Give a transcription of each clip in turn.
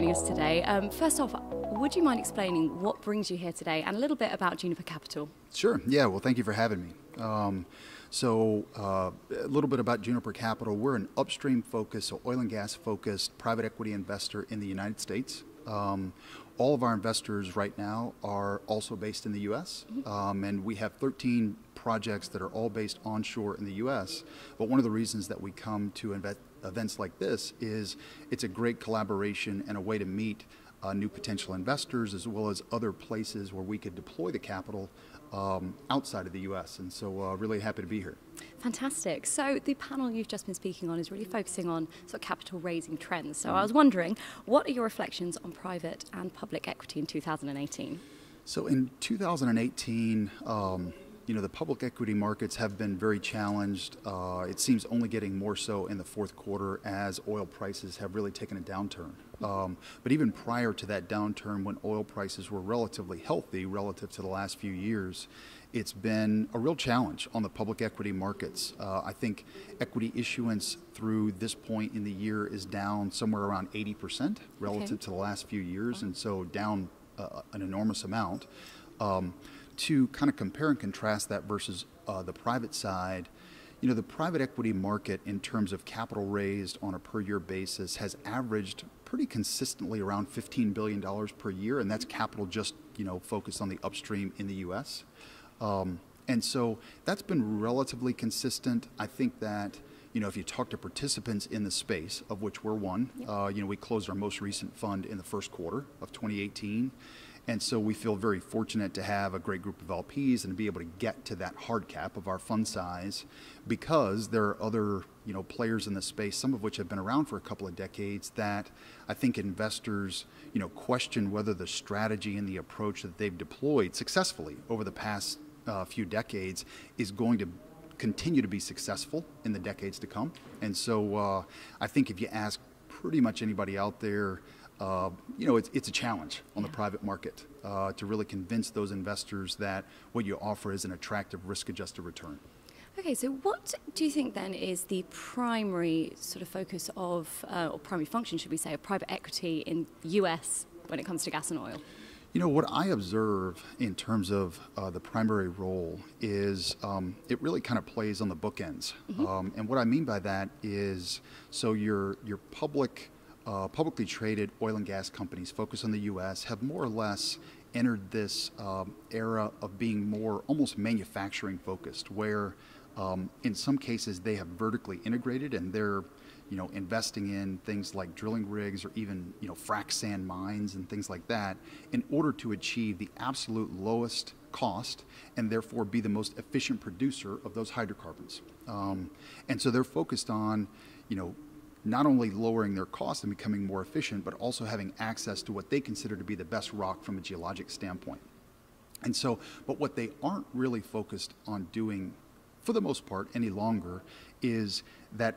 joining us today. First off, would you mind explaining what brings you here today and a little bit about Juniper Capital? Sure. Yeah. Well, thank you for having me. A little bit about Juniper Capital. We're an upstream-focused, so oil and gas-focused private equity investor in the United States. All of our investors right now are also based in the U.S., and we have 13 projects that are all based onshore in the U.S. But one of the reasons that we come to events like this is it's a great collaboration and a way to meet new potential investors, as well as other places where we could deploy the capital outside of the U.S. And so really happy to be here. Fantastic. So the panel you've just been speaking on is really focusing on sort of capital raising trends. So I was wondering, what are your reflections on private and public equity in 2018? So in 2018, the public equity markets have been very challenged. It seems only getting more so in the fourth quarter as oil prices have really taken a downturn. But even prior to that downturn, when oil prices were relatively healthy relative to the last few years, it's been a real challenge on the public equity markets. I think equity issuance through this point in the year is down somewhere around 80% relative to the last few years, and so down an enormous amount. To kind of compare and contrast that versus the private side, the private equity market in terms of capital raised on a per year basis has averaged pretty consistently around $15 billion per year, and that's capital just, focused on the upstream in the U.S. And so that's been relatively consistent. I think that, if you talk to participants in the space, of which we're one, we closed our most recent fund in the first quarter of 2018. And so we feel very fortunate to have a great group of LPs and to be able to get to that hard cap of our fund size, because there are other players in the space, some of which have been around for a couple of decades, that I think investors question whether the strategy and the approach that they've deployed successfully over the past few decades is going to continue to be successful in the decades to come. And so I think if you ask pretty much anybody out there, it's a challenge on the private market to really convince those investors that what you offer is an attractive risk-adjusted return. Okay, so what do you think then is the primary sort of focus of, or primary function, should we say, of private equity in the US when it comes to gas and oil? What I observe in terms of the primary role is it really kind of plays on the bookends. And what I mean by that is, so your publicly traded oil and gas companies focused on the U.S. have more or less entered this era of being more almost manufacturing focused, where in some cases they have vertically integrated and they're investing in things like drilling rigs or even frac sand mines and things like that in order to achieve the absolute lowest cost and therefore be the most efficient producer of those hydrocarbons. And so they're focused on not only lowering their costs and becoming more efficient, but also having access to what they consider to be the best rock from a geologic standpoint. And so, but what they aren't really focused on doing, for the most part, any longer, is that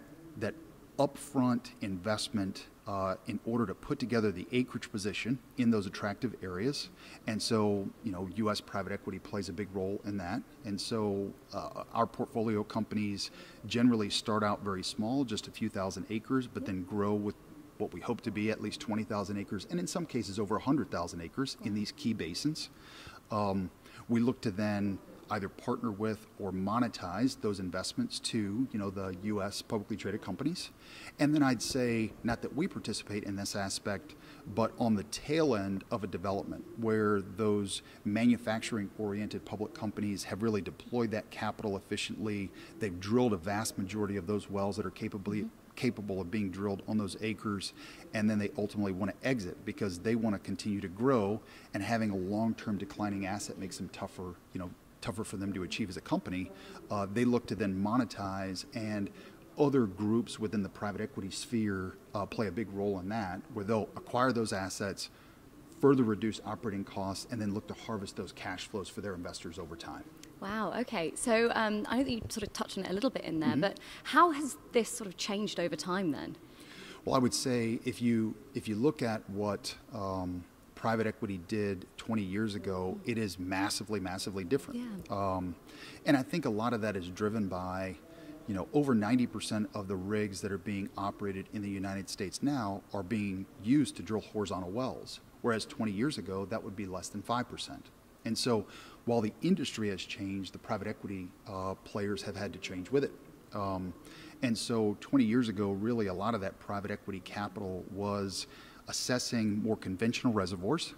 upfront investment in order to put together the acreage position in those attractive areas. And so, U.S. private equity plays a big role in that. And so our portfolio companies generally start out very small, just a few thousand acres, but then grow with what we hope to be at least 20,000 acres, and in some cases over 100,000 acres in these key basins. We look to then either partner with or monetize those investments to, the U.S. publicly traded companies. And then I'd say, not that we participate in this aspect, but on the tail end of a development where those manufacturing-oriented public companies have really deployed that capital efficiently. They've drilled a vast majority of those wells that are capable of being drilled on those acres, and then they ultimately want to exit because they want to continue to grow, and having a long-term declining asset makes them tougher for them to achieve as a company. They look to then monetize, and other groups within the private equity sphere play a big role in that, where they'll acquire those assets, further reduce operating costs, and then look to harvest those cash flows for their investors over time. Wow, okay. So I know that you sort of touched on it a little bit in there, but how has this sort of changed over time then? Well, I would say if you look at what private equity did 20 years ago, it is massively, massively different. Yeah. And I think a lot of that is driven by over 90% of the rigs that are being operated in the United States now are being used to drill horizontal wells, whereas 20 years ago, that would be less than 5%. And so while the industry has changed, the private equity players have had to change with it. And so 20 years ago, really a lot of that private equity capital was assessing more conventional reservoirs,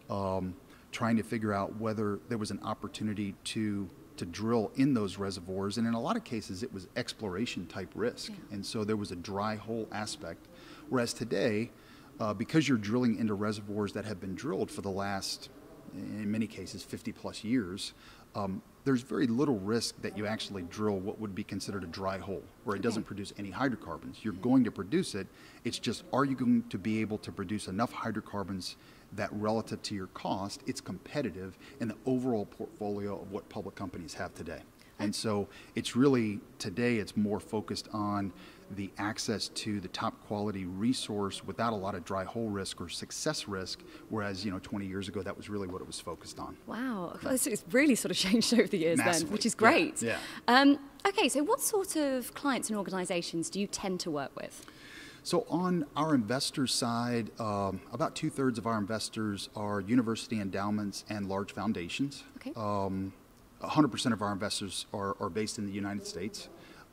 trying to figure out whether there was an opportunity to drill in those reservoirs, and in a lot of cases it was exploration type risk. Yeah. And so there was a dry hole aspect, whereas today, because you're drilling into reservoirs that have been drilled for the last, in many cases, 50 plus years, there's very little risk that you actually drill what would be considered a dry hole, where it doesn't produce any hydrocarbons. You're going to produce it, it's just, are you going to be able to produce enough hydrocarbons that relative to your cost, it's competitive in the overall portfolio of what public companies have today. And so it's really, today it's more focused on the access to the top quality resource without a lot of dry hole risk or success risk, whereas 20 years ago that was really what it was focused on. Wow, it's really sort of changed over the years. Massively. Then, which is great. Yeah. Okay, so what sort of clients and organizations do you tend to work with? So on our investor side, about 2/3 of our investors are university endowments and large foundations. Okay. 100% of our investors are based in the United States.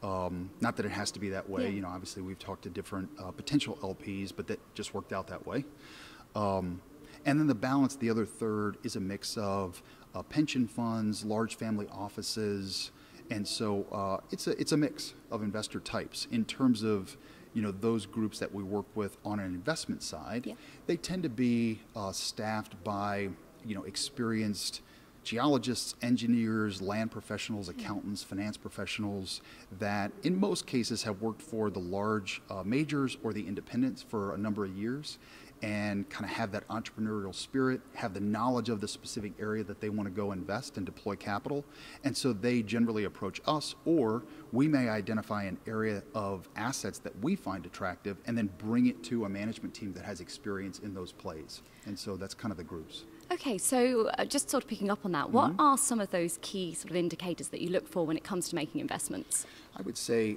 Not that it has to be that way. Yeah. Obviously we've talked to different potential LPs, but that just worked out that way. And then the balance, the other third, is a mix of pension funds, large family offices, and so it's a mix of investor types. In terms of those groups that we work with on an investment side, yeah. They tend to be staffed by experienced geologists, engineers, land professionals, accountants, finance professionals that in most cases have worked for the large majors or the independents for a number of years and kind of have that entrepreneurial spirit, have the knowledge of the specific area that they want to go invest and deploy capital. And so they generally approach us, or we may identify an area of assets that we find attractive and then bring it to a management team that has experience in those plays. And so that's kind of the groups. Okay, so just sort of picking up on that, what are some of those key sort of indicators that you look for when it comes to making investments? I would say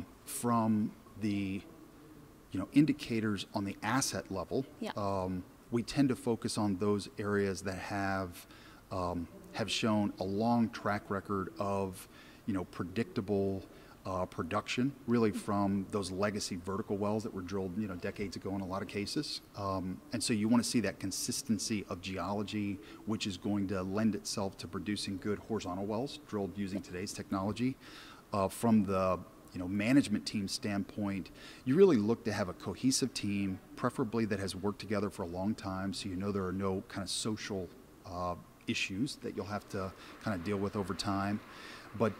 from the indicators on the asset level, yeah. We tend to focus on those areas that have shown a long track record of predictable production, really from those legacy vertical wells that were drilled decades ago in a lot of cases. And so you want to see that consistency of geology, which is going to lend itself to producing good horizontal wells drilled using today's technology. From the management team standpoint, you really look to have a cohesive team, preferably that has worked together for a long time, so there are no kind of social issues that you'll have to kind of deal with over time. But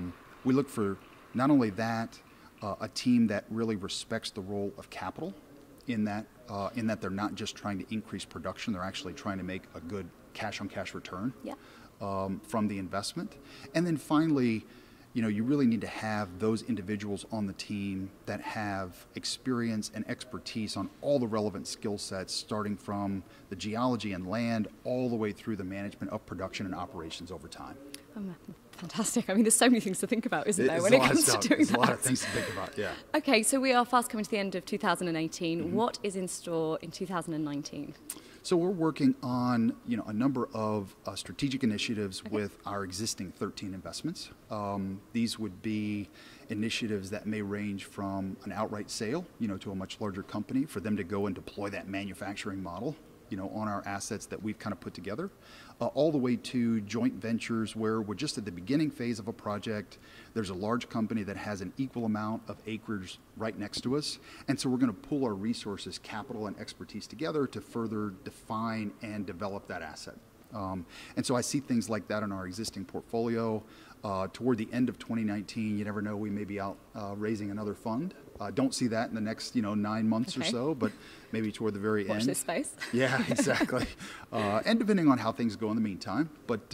we look for not only that, a team that really respects the role of capital in that they're not just trying to increase production, they're actually trying to make a good cash-on-cash return yeah. From the investment. And then finally, you really need to have those individuals on the team that have experience and expertise on all the relevant skill sets, starting from the geology and land all the way through the management of production and operations over time. Fantastic. I mean, there's so many things to think about, isn't there, when it comes to doing that? There's a lot of things to think about, yeah. Okay, so we are fast coming to the end of 2018. Mm-hmm. What is in store in 2019? So we're working on, a number of strategic initiatives okay. with our existing 13 investments. These would be initiatives that may range from an outright sale, to a much larger company for them to go and deploy that manufacturing model, on our assets that we've kind of put together, all the way to joint ventures where we're just at the beginning phase of a project. There's a large company that has an equal amount of acreage right next to us, and so we're going to pool our resources, capital and expertise together to further define and develop that asset. And so I see things like that in our existing portfolio. Toward the end of 2019, you never know, we may be out raising another fund. Don't see that in the next 9 months okay. or so, but maybe toward the very end. Watch this space. Yeah, exactly. And depending on how things go in the meantime. But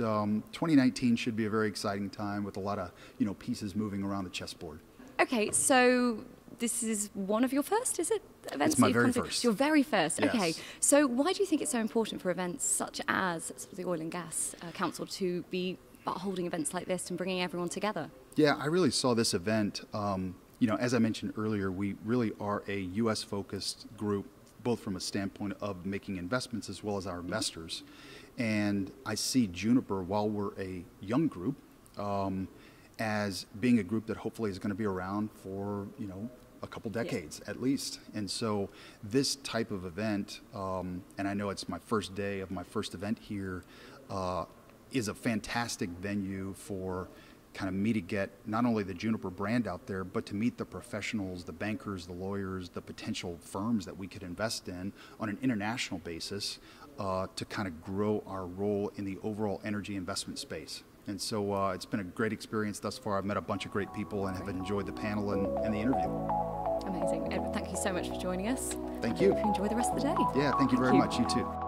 2019 should be a very exciting time with a lot of pieces moving around the chessboard. Okay, so this is one of your first, is it? Events it's my very first. Your very first, yes. Okay. So why do you think it's so important for events such as the Oil and Gas Council to be about holding events like this and bringing everyone together? Yeah, I really saw this event. As I mentioned earlier, we really are a U.S.-focused group, both from a standpoint of making investments as well as our investors. And I see Juniper, while we're a young group, as being a group that hopefully is going to be around for, a couple decades at least. And so this type of event, and I know it's my first day of my first event here, is a fantastic venue for kind of me to get not only the Juniper brand out there, but to meet the professionals, the bankers, the lawyers, the potential firms that we could invest in on an international basis to kind of grow our role in the overall energy investment space. And so it's been a great experience thus far. I've met a bunch of great people and have enjoyed the panel and the interview. Amazing. Edward, thank you so much for joining us. Thank you. I hope you enjoy the rest of the day. Yeah, thank you very much. You too.